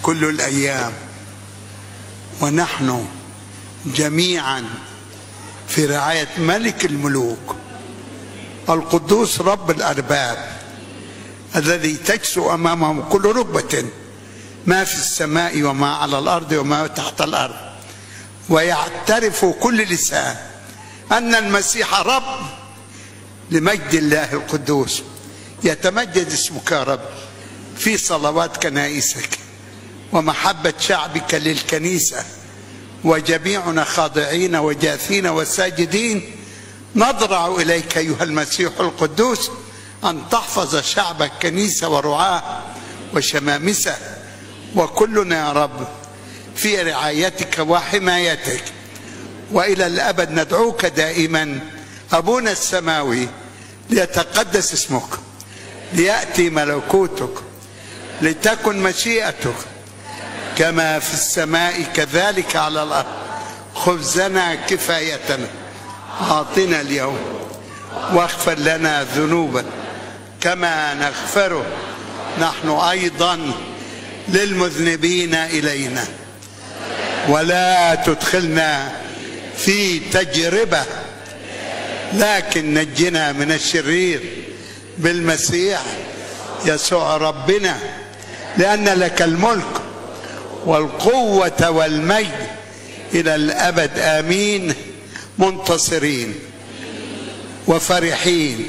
كل الأيام، ونحن جميعا في رعاية ملك الملوك القدوس رب الأرباب، الذي تجسو أمامه كل ركبة، ما في السماء وما على الأرض وما تحت الأرض، ويعترف كل لسان أن المسيح رب، لمجد الله القدوس. يتمجد اسمك يا رب في صلوات كنائسك ومحبة شعبك للكنيسة، وجميعنا خاضعين وجاثين وساجدين نضرع إليك أيها المسيح القدوس أن تحفظ شعبك كنيسة ورعاه وشمامسة، وكلنا يا رب في رعايتك وحمايتك، وإلى الأبد ندعوك دائما أبونا السماوي، ليتقدس اسمك، ليأتي ملكوتك، لتكن مشيئتك كما في السماء كذلك على الأرض. خبزنا كفايتنا أعطنا اليوم، واغفر لنا ذنوبنا كما نغفر نحن أيضا للمذنبين إلينا، ولا تدخلنا في تجربة لكن نجنا من الشرير بالمسيح يسوع ربنا، لأن لك الملك والقوة والمجد إلى الأبد آمين. منتصرين وفرحين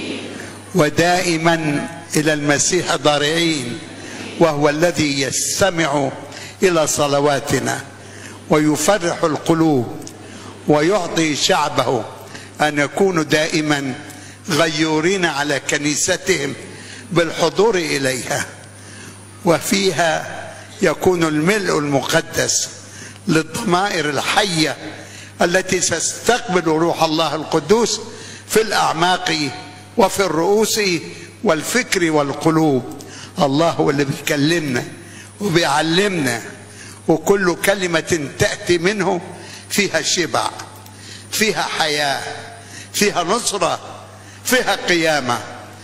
ودائما إلى المسيح ضارعين، وهو الذي يستمع إلى صلواتنا ويفرح القلوب ويعطي شعبه أن يكونوا دائما غيورين على كنيستهم بالحضور إليها، وفيها يكون الملء المقدس للضمائر الحية التي تستقبل روح الله القدوس في الأعماق وفي الرؤوس والفكر والقلوب. الله هو اللي بيكلمنا وبيعلمنا، وكل كلمة تأتي منه فيها شبع، فيها حياة، فيها نصرة، فيها قيامة،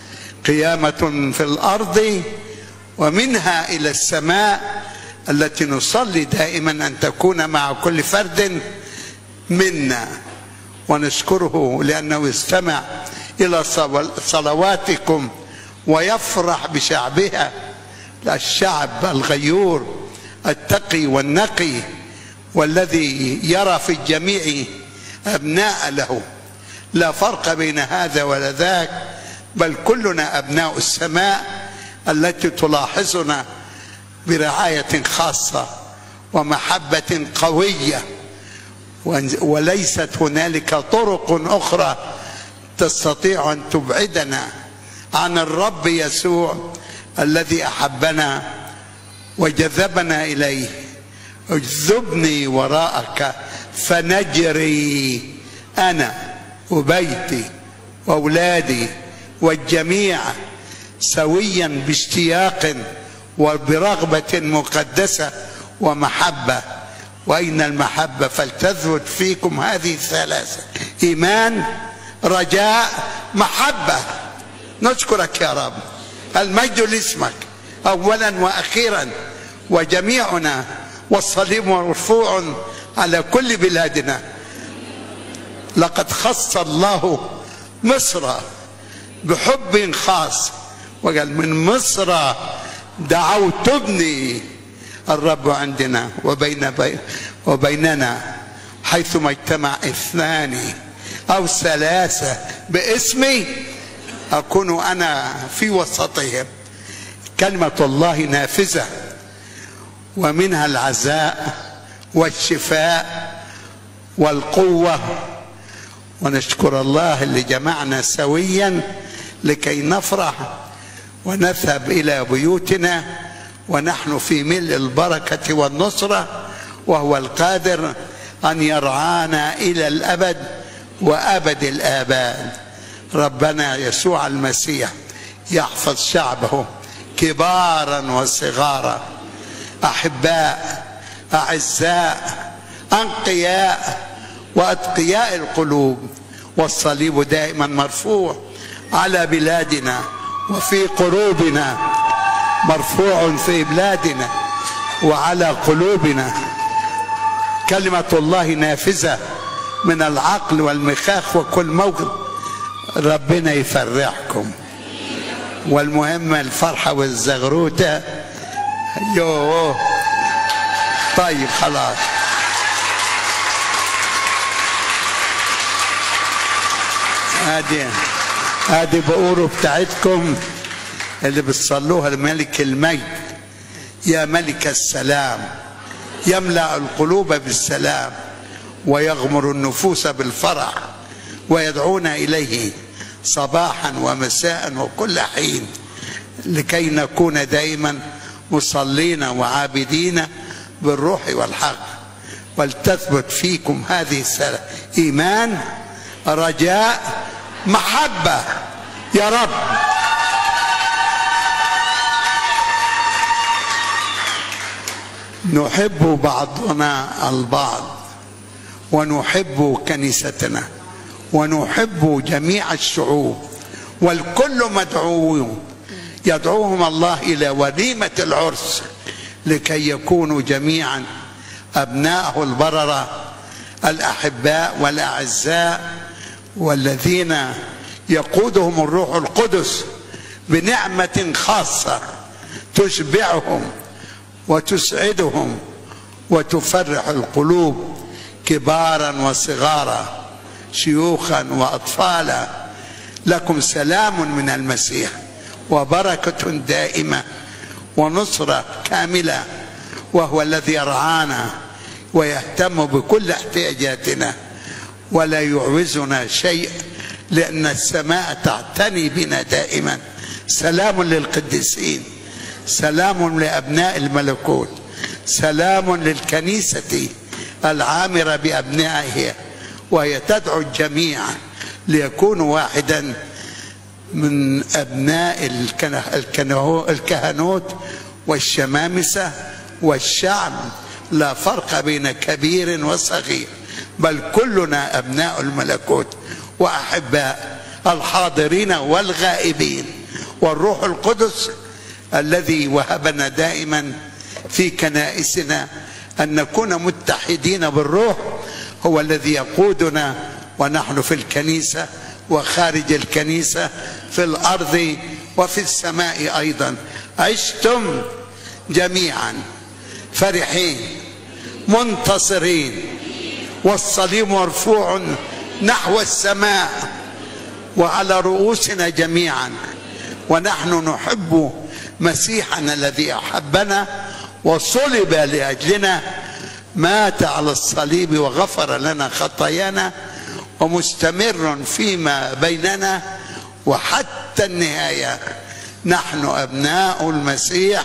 قيامة في الأرض ومنها إلى السماء، التي نصلي دائما أن تكون مع كل فرد منا، ونشكره لأنه يستمع إلى صلواتكم ويفرح بشعبها، الشعب الغيور التقي والنقي، والذي يرى في الجميع أبناء له، لا فرق بين هذا ولا ذاك، بل كلنا أبناء السماء التي تلاحظنا برعاية خاصة ومحبة قوية، وليست هنالك طرق أخرى تستطيع أن تبعدنا عن الرب يسوع الذي أحبنا وجذبنا إليه. اجذبني وراءك فنجري أنا وبيتي وأولادي والجميع سويا باشتياق وبرغبة مقدسة ومحبة. وأين المحبة؟ فلتثبت فيكم هذه الثلاثة: إيمان، رجاء، محبة. نشكرك يا رب، المجد لاسمك أولا وأخيرا، وجميعنا والصليب مرفوع على كل بلادنا. لقد خص الله مصر بحب خاص، وقال: من مصر دعوت ابني. الرب عندنا وبيننا حيثما اجتمع اثنان أو ثلاثة باسمي أكون أنا في وسطهم. كلمة الله نافذة، ومنها العزاء والشفاء والقوة. ونشكر الله اللي جمعنا سويا لكي نفرح ونذهب إلى بيوتنا ونحن في ملء البركة والنصرة، وهو القادر أن يرعانا إلى الأبد وأبد الآباد. ربنا يسوع المسيح يحفظ شعبه كبارا وصغارا، أحباء، أعزاء، أنقياء وأتقياء القلوب، والصليب دائما مرفوع على بلادنا وفي قلوبنا، مرفوع في بلادنا وعلى قلوبنا. كلمة الله نافذة من العقل والمخاخ وكل موقف. ربنا يفرحكم، والمهم الفرحة والزغروتة. يوه طيب خلاص. ادي بقوره بتاعتكم اللي بتصلوها لملك المجد. يا ملك السلام، يملأ القلوب بالسلام ويغمر النفوس بالفرح، ويدعون إليه صباحا ومساء وكل حين، لكي نكون دائما مصلين وعابدين بالروح والحق. ولتثبت فيكم هذه السنة إيمان، رجاء، محبة. يا رب نحب بعضنا البعض، ونحب كنيستنا، ونحب جميع الشعوب، والكل مدعو يدعوهم الله إلى وليمة العرس، لكي يكونوا جميعا أبناءه البررة الأحباء والأعزاء، والذين يقودهم الروح القدس بنعمة خاصة تشبعهم وتسعدهم وتفرح القلوب، كبارا وصغارا، شيوخا وأطفالا. لكم سلام من المسيح وبركة دائمة ونصرة كاملة، وهو الذي يرعانا ويهتم بكل احتياجاتنا، ولا يعوزنا شيء، لأن السماء تعتني بنا دائما. سلام للقديسين، سلام لأبناء الملكوت، سلام للكنيسة العامرة بأبنائها، وهي تدعو الجميع ليكونوا واحدا من أبناء الكهنوت والشمامسة والشعب، لا فرق بين كبير وصغير، بل كلنا أبناء الملكوت وأحباء، الحاضرين والغائبين. والروح القدس الذي وهبنا دائما في كنائسنا أن نكون متحدين بالروح هو الذي يقودنا، ونحن في الكنيسة وخارج الكنيسة، في الأرض وفي السماء أيضا. عشتم جميعا فرحين منتصرين، والصليب مرفوع نحو السماء وعلى رؤوسنا جميعا، ونحن نحب مسيحنا الذي أحبنا وصلب لأجلنا، مات على الصليب وغفر لنا خطايانا، ومستمر فيما بيننا وحتى النهاية. نحن أبناء المسيح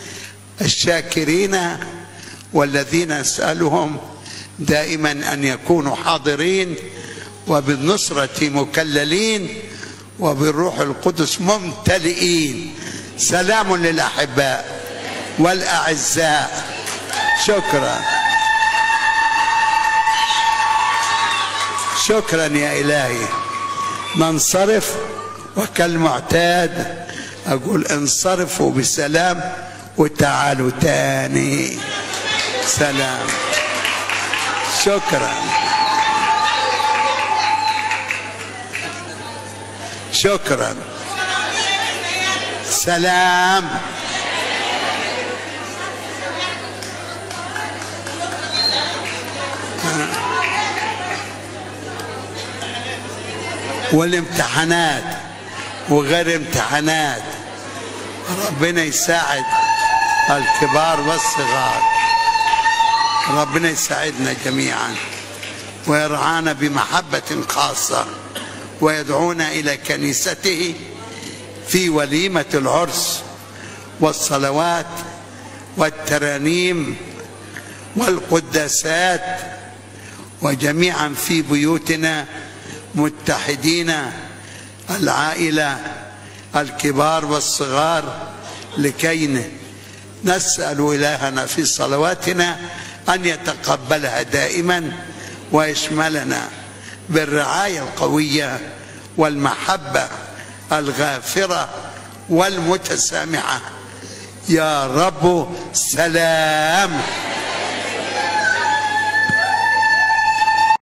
الشاكرين، والذين نسألهم دائما أن يكونوا حاضرين وبالنصرة مكللين وبالروح القدس ممتلئين. سلام للأحباء والأعزاء. شكرا، شكرا يا إلهي. ننصرف، وكالمعتاد أقول انصرفوا بسلام وتعالوا تاني. سلام. شكرا، شكرا. سلام. والامتحانات وغير امتحانات، ربنا يساعد الكبار والصغار، ربنا يساعدنا جميعا ويرعانا بمحبة خاصة، ويدعونا إلى كنيسته في وليمة العرس والصلوات والترانيم والقداسات، وجميعا في بيوتنا متحدين، العائلة الكبار والصغار، لكي نسأل إلهنا في صلواتنا أن يتقبلها دائما ويشملنا بالرعاية القوية والمحبة الغافرة والمتسامحة. يا رب سلام.